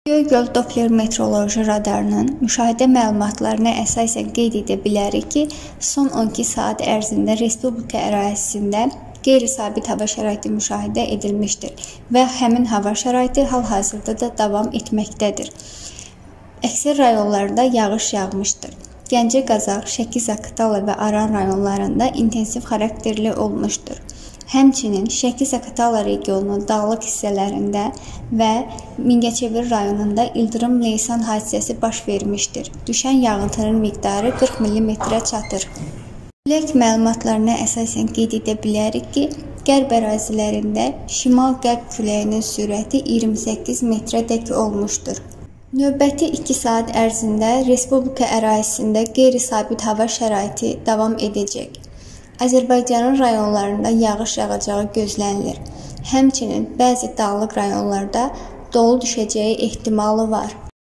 Göygöl Doppler meteoroloji radarının müşahidə məlumatlarına əsasən qeyd edə bilərik ki, son 12 saat ərzində Respublika ərazisində qeyri-sabit hava şəraiti müşahidə edilmişdir və həmin hava şəraiti hal-hazırda da davam etməkdədir. Əksər rayonlarda yağış yağmışdır. Gəncə, Qazax, Şəki-Zaqatala və Aran rayonlarında intensiv xarakterli olmuşdur. Həmçinin Şəki-Zaqatala regionunun dağlıq hissələrində və Mingəçevir rayonunda ildırım leysan hadisəsi baş vermişdir. Düşən yağıntının miqdarı 40 mm-ə çatır. Külək məlumatlarına əsasən qeyd edə bilərik ki, qərb ərazilərində şimal-qərb küləyinin sürəti 28 metrədək olmuşdur. Növbəti 2 saat ərzində Respublika ərazisində qeyri-sabit hava şəraiti davam edəcək. Azərbaycanın rayonlarında yağış yağacağı gözlənilir. Həmçinin bəzi dağlıq rayonlarda dolu düşəcəyi ehtimalı var.